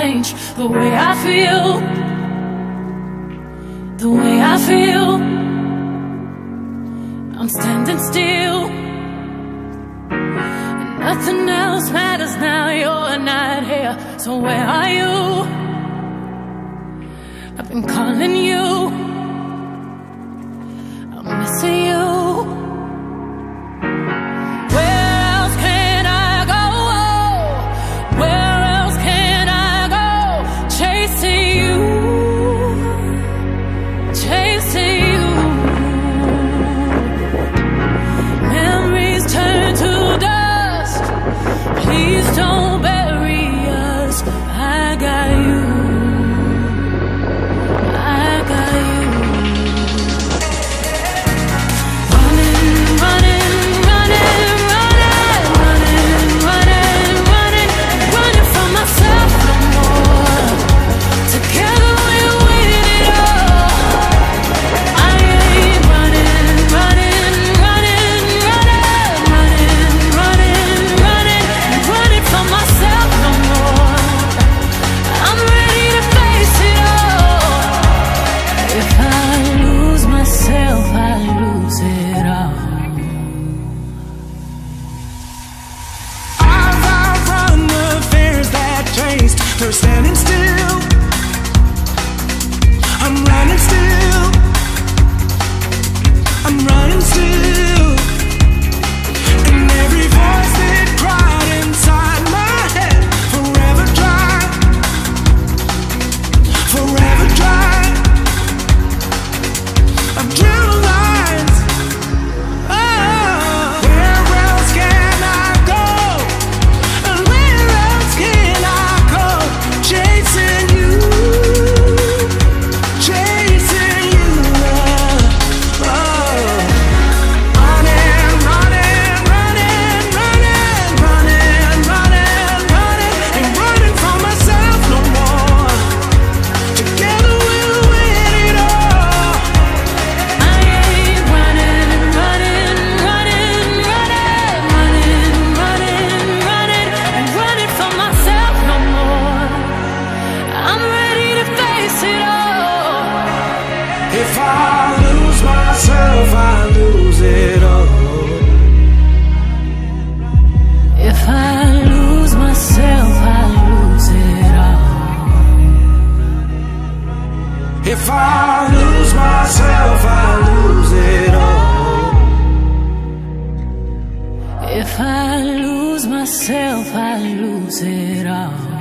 change the way I feel, the way I feel. I'm standing still, and nothing else matters now. You're not here, so where are you? I've been calling you, I'm missing you. Please don't bury us. I got you. I got you. Running, running, running, running, running, running, running, running from myself no more. Together we'll win it all. I ain't running, running, running, running, running, running, running. Running from myself no more. I'm ready to face it all. If I lose myself, I lose it all. I've outrun the fears that chased. They're standing still. I'm running still. I'm running still. And every voice that cried inside my head, forever dry, forever dry. I've drew lines. Oh, where else can I go? And where else can I go? Chasing you, chasing you. Oh, running, running, running, running, running, running, running, ain't running from myself no more. Together we'll win it all. I ain't running, running, running, running, running, running, running, and running from myself no more. I'm ready to face it all. If I lose myself, I lose it all. If I lose myself, I lose it all. If I lose myself, I lose it all. If I lose myself, I lose it all.